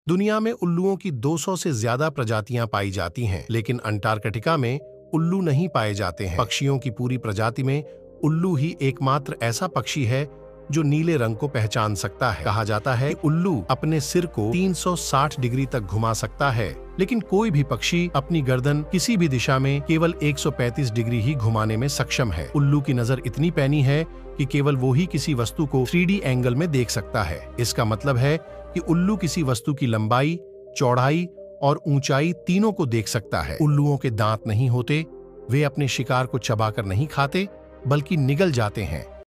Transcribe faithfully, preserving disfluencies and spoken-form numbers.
दुनिया में उल्लुओं की दो सौ से ज्यादा प्रजातियां पाई जाती हैं, लेकिन अंटार्कटिका में उल्लू नहीं पाए जाते हैं। पक्षियों की पूरी प्रजाति में उल्लू ही एकमात्र ऐसा पक्षी है जो नीले रंग को पहचान सकता है। कहा जाता है कि उल्लू अपने सिर को तीन सौ साठ डिग्री तक घुमा सकता है, लेकिन कोई भी पक्षी अपनी गर्दन किसी भी दिशा में केवल एक सौ पैंतीस डिग्री ही घुमाने में सक्षम है। उल्लू की नजर इतनी पैनी है कि केवल वो ही किसी वस्तु को थ्री डी एंगल में देख सकता है। इसका मतलब है कि उल्लू किसी वस्तु की लंबाई, चौड़ाई और ऊंचाई तीनों को देख सकता है। उल्लुओं के दांत नहीं होते, वे अपने शिकार को चबाकर नहीं खाते बल्कि निगल जाते हैं।